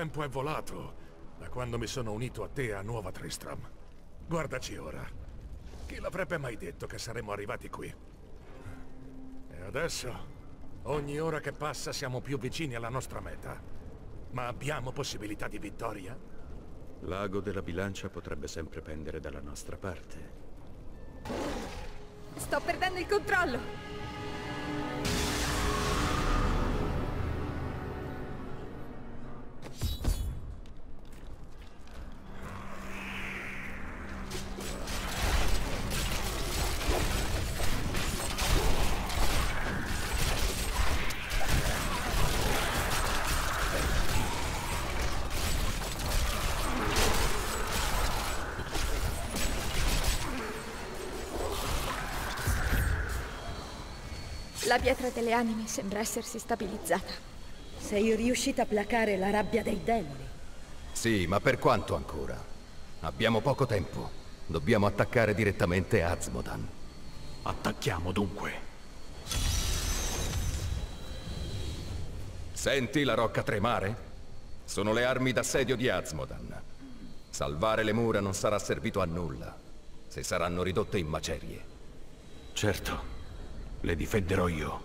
tempo è volato da quando mi sono unito a te a Nuova Tristram. Guardaci ora. Chi l'avrebbe mai detto che saremmo arrivati qui? E adesso, ogni ora che passa siamo più vicini alla nostra meta. Ma abbiamo possibilità di vittoria? L'ago della bilancia potrebbe sempre pendere dalla nostra parte. Sto perdendo il controllo! La pietra delle anime sembra essersi stabilizzata. Sei riuscita a placare la rabbia dei demoni? Sì, ma per quanto ancora? Abbiamo poco tempo. Dobbiamo attaccare direttamente Azmodan. Attacchiamo dunque. Senti la rocca tremare? Sono le armi d'assedio di Azmodan. Salvare le mura non sarà servito a nulla, se saranno ridotte in macerie. Certo. Le difenderò io.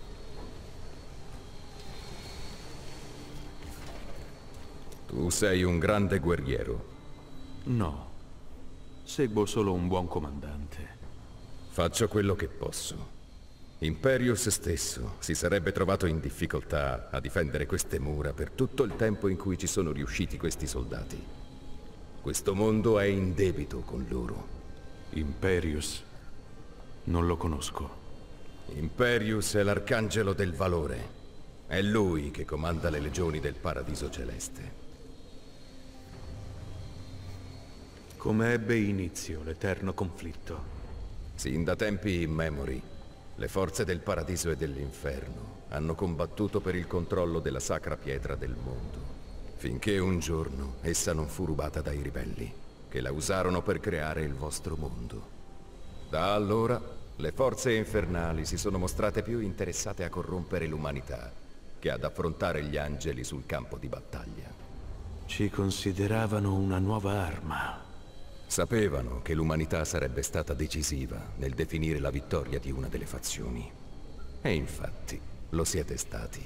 Tu sei un grande guerriero. No. Seguo solo un buon comandante. Faccio quello che posso. Imperius stesso si sarebbe trovato in difficoltà a difendere queste mura per tutto il tempo in cui ci sono riusciti questi soldati. Questo mondo è in debito con loro. Imperius? Non lo conosco. Imperius è l'arcangelo del valore. È lui che comanda le legioni del Paradiso Celeste. Come ebbe inizio l'eterno conflitto? Sin da tempi immemori, le forze del Paradiso e dell'Inferno hanno combattuto per il controllo della sacra pietra del mondo, finché un giorno essa non fu rubata dai ribelli, che la usarono per creare il vostro mondo. Da allora le forze infernali si sono mostrate più interessate a corrompere l'umanità che ad affrontare gli angeli sul campo di battaglia. Ci consideravano una nuova arma. Sapevano che l'umanità sarebbe stata decisiva nel definire la vittoria di una delle fazioni. E infatti lo siete stati.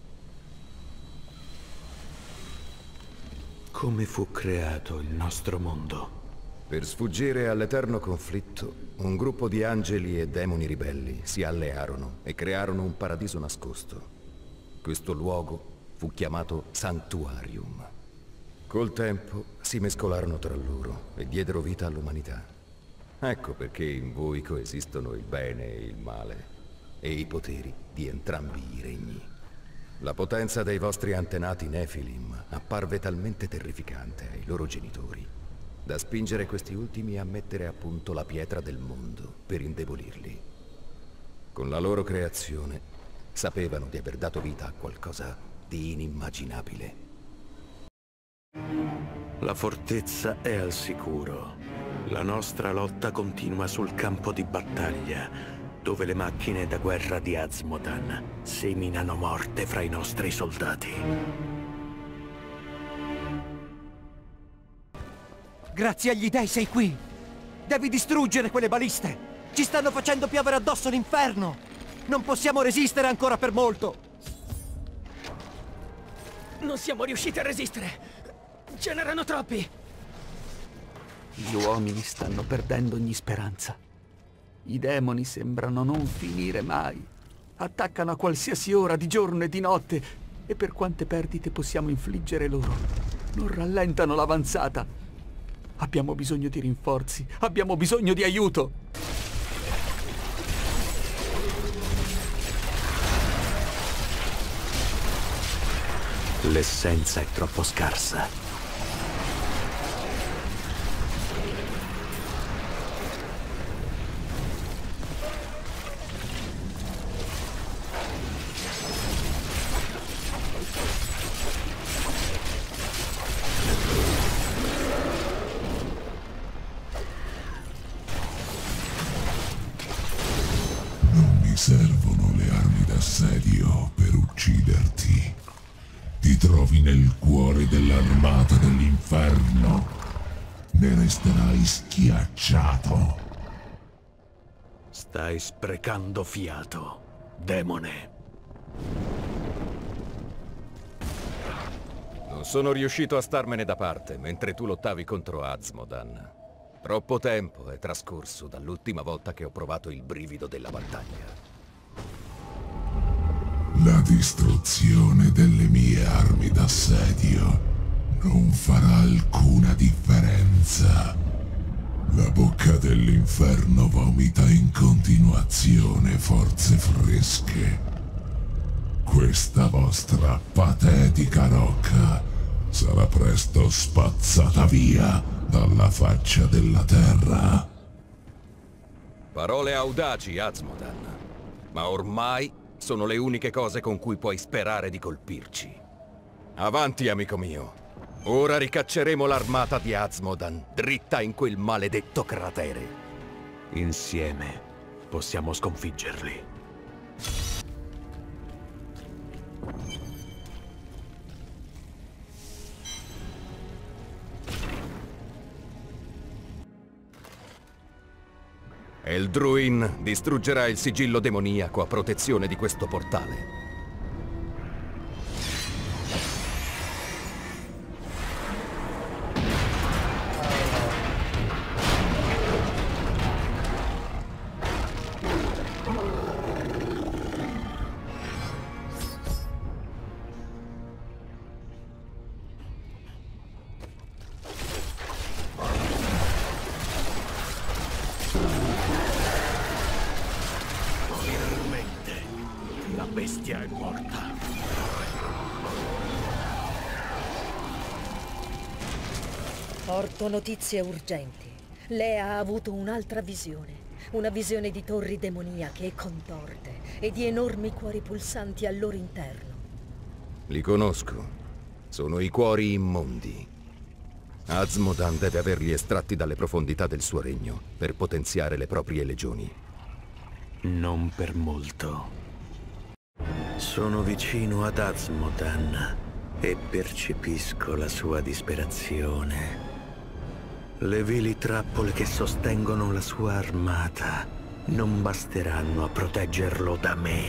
Come fu creato il nostro mondo? Per sfuggire all'eterno conflitto, un gruppo di angeli e demoni ribelli si allearono e crearono un paradiso nascosto. Questo luogo fu chiamato Sanctuarium. Col tempo si mescolarono tra loro e diedero vita all'umanità. Ecco perché in voi coesistono il bene e il male, e i poteri di entrambi i regni. La potenza dei vostri antenati Nephilim apparve talmente terrificante ai loro genitori da spingere questi ultimi a mettere a punto la pietra del mondo per indebolirli. Con la loro creazione sapevano di aver dato vita a qualcosa di inimmaginabile. La fortezza è al sicuro. La nostra lotta continua sul campo di battaglia, dove le macchine da guerra di Azmodan seminano morte fra i nostri soldati. Grazie agli dei sei qui! Devi distruggere quelle baliste! Ci stanno facendo piovere addosso l'inferno! Non possiamo resistere ancora per molto! Non siamo riusciti a resistere! Ce n'erano troppi! Gli uomini stanno perdendo ogni speranza. I demoni sembrano non finire mai. Attaccano a qualsiasi ora, di giorno e di notte. E per quante perdite possiamo infliggere loro, non rallentano l'avanzata. Abbiamo bisogno di rinforzi, abbiamo bisogno di aiuto! L'essenza è troppo scarsa. Servono le armi d'assedio per ucciderti. Ti trovi nel cuore dell'armata dell'inferno. Ne resterai schiacciato. Stai sprecando fiato, demone. Non sono riuscito a starmene da parte mentre tu lottavi contro Azmodan. Troppo tempo è trascorso dall'ultima volta che ho provato il brivido della battaglia. La distruzione delle mie armi d'assedio non farà alcuna differenza. La bocca dell'inferno vomita in continuazione forze fresche. Questa vostra patetica rocca sarà presto spazzata via dalla faccia della terra. Parole audaci, Azmodan. Ma ormai sono le uniche cose con cui puoi sperare di colpirci. Avanti, amico mio. Ora ricacceremo l'armata di Azmodan dritta in quel maledetto cratere. Insieme possiamo sconfiggerli. Eldruin distruggerà il sigillo demoniaco a protezione di questo portale. La bestia è morta. Porto notizie urgenti. Lea ha avuto un'altra visione. Una visione di torri demoniache e contorte e di enormi cuori pulsanti al loro interno. Li conosco. Sono i cuori immondi. Azmodan deve averli estratti dalle profondità del suo regno per potenziare le proprie legioni. Non per molto. Sono vicino ad Azmodan e percepisco la sua disperazione. Le vili trappole che sostengono la sua armata non basteranno a proteggerlo da me.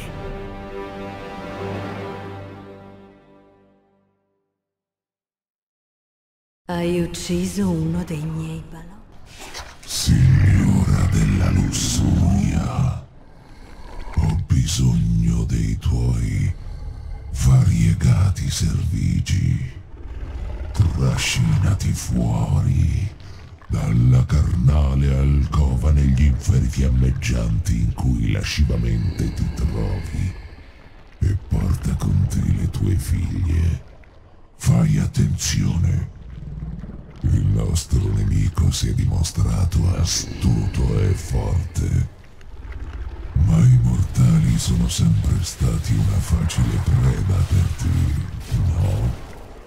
Hai ucciso uno dei miei balò? Signora della lussuria, ho bisogno dei tuoi variegati servigi. Trascinati fuori dalla carnale alcova negli inferi fiammeggianti in cui lascivamente ti trovi e porta con te le tue figlie. Fai attenzione. Il nostro nemico si è dimostrato astuto e forte, ma i mortali sono sempre stati una facile preda per te, no?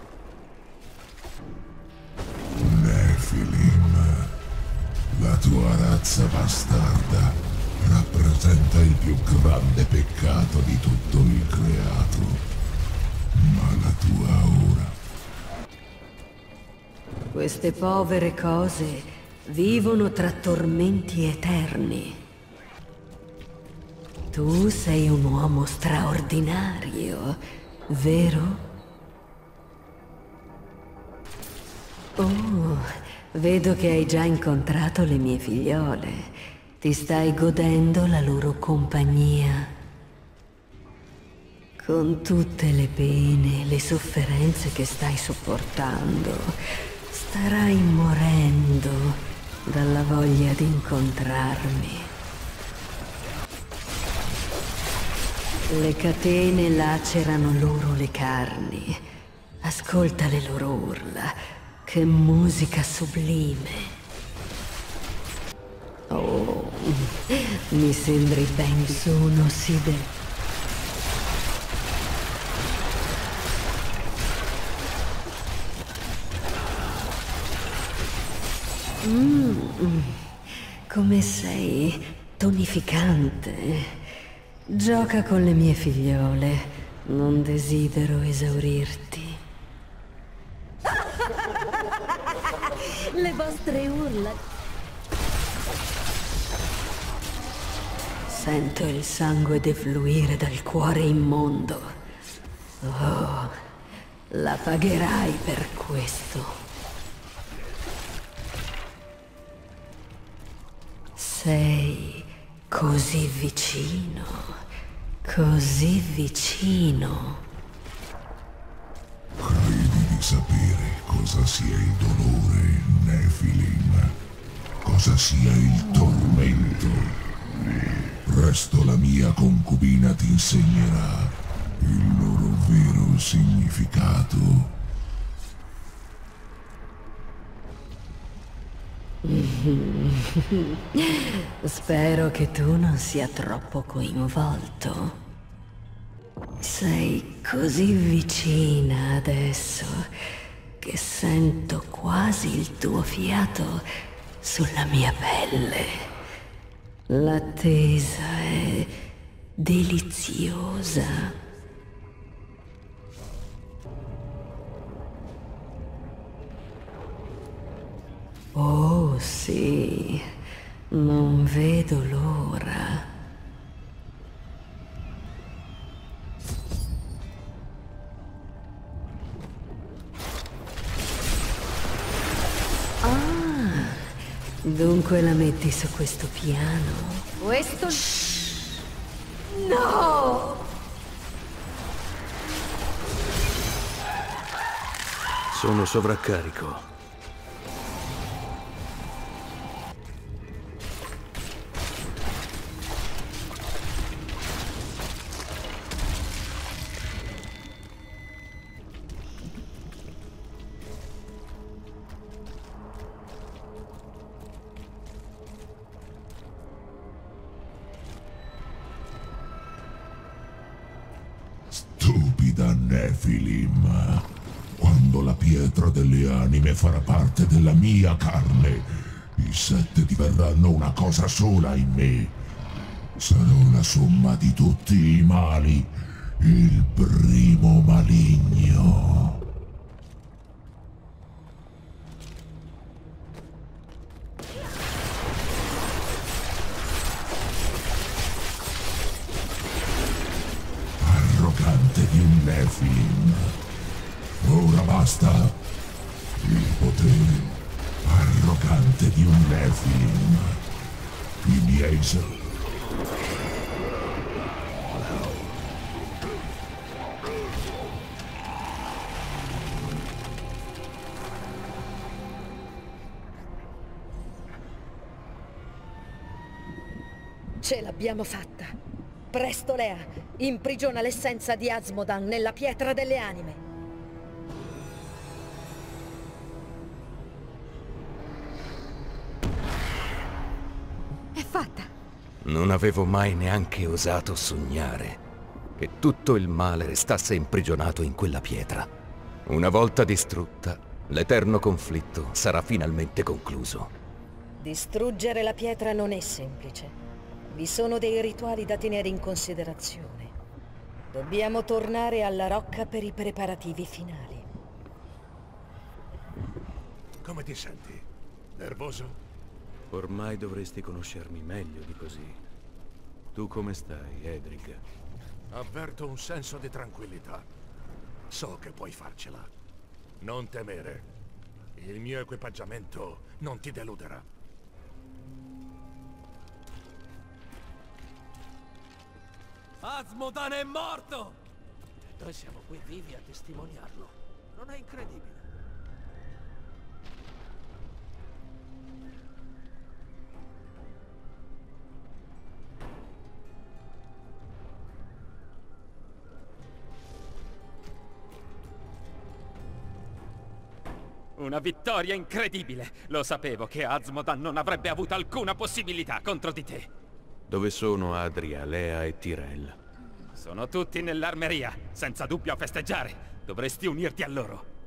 Nephilim, la tua razza bastarda rappresenta il più grande peccato di tutto il creato, ma la tua ora. Queste povere cose vivono tra tormenti eterni. Tu sei un uomo straordinario, vero? Oh, vedo che hai già incontrato le mie figliole. Ti stai godendo la loro compagnia. Con tutte le pene, le sofferenze che stai sopportando, starai morendo dalla voglia di incontrarmi. Le catene lacerano loro le carni. Ascolta le loro urla. Che musica sublime. Oh, mi sembri ben sono Side. Come sei tonificante. Gioca con le mie figliole. Non desidero esaurirti. Le vostre urla. Sento il sangue defluire dal cuore immondo. Oh, la pagherai per questo. Sei così vicino, così vicino. Credi di sapere cosa sia il dolore, Nephilim? Cosa sia il tormento? Presto la mia concubina ti insegnerà il loro vero significato. Spero che tu non sia troppo coinvolto. Sei così vicina adesso che sento quasi il tuo fiato sulla mia pelle. L'attesa è deliziosa. Oh sì, non vedo l'ora. Dunque la metti su questo piano? Questo... No! Sono sovraccarico. Stupida Nephilim. Quando la pietra delle anime farà parte della mia carne, i 7 diverranno una cosa sola in me. Sarò la somma di tutti i mali, il primo maligno. Arrogante di un Nephilim. Ora basta. Il potere arrogante di un Nephilim. I miei Ce l'abbiamo fatta. Presto, Lea. Imprigiona l'essenza di Azmodan nella pietra delle anime. È fatta. Non avevo mai neanche osato sognare che tutto il male restasse imprigionato in quella pietra. Una volta distrutta, l'eterno conflitto sarà finalmente concluso. Distruggere la pietra non è semplice. Vi sono dei rituali da tenere in considerazione. Dobbiamo tornare alla rocca per i preparativi finali. Come ti senti? Nervoso? Ormai dovresti conoscermi meglio di così. Tu come stai, Edric? Avverto un senso di tranquillità. So che puoi farcela. Non temere. Il mio equipaggiamento non ti deluderà. Azmodan è morto! Noi siamo qui vivi a testimoniarlo. Non è incredibile? Una vittoria incredibile! Lo sapevo che Azmodan non avrebbe avuto alcuna possibilità contro di te. Dove sono Adria, Lea e Tyrell? Sono tutti nell'armeria, senza dubbio a festeggiare. Dovresti unirti a loro.